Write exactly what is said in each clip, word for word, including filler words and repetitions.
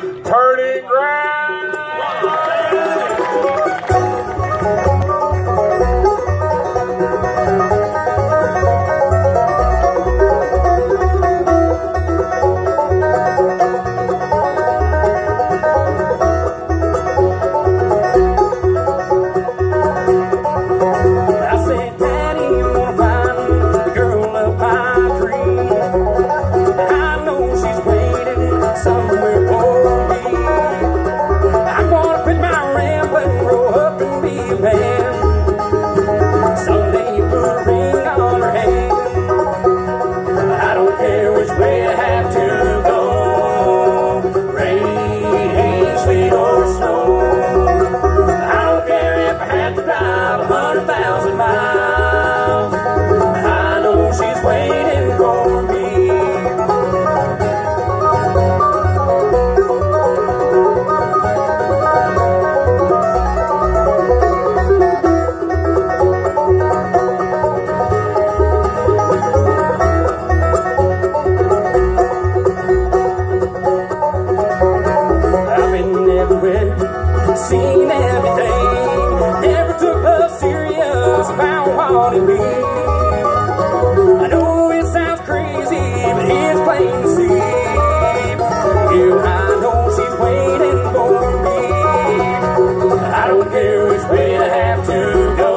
turning ground. Seen everything, never took love serious, found what it means. I know it sounds crazy, but it's plain to see. Yeah, I know she's waiting for me. I don't care which way I have to go,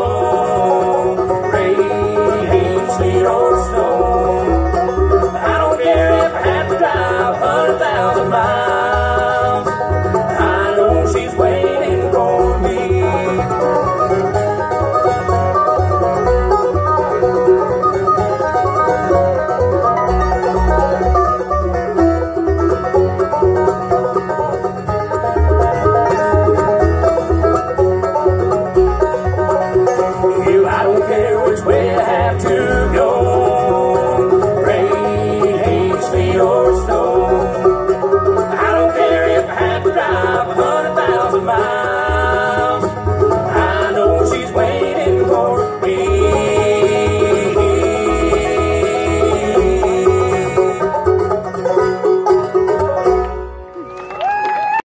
rain, sleet, or snow. I don't care if I have to drive a hundred thousand miles. I know she's waiting. I don't care which way I have to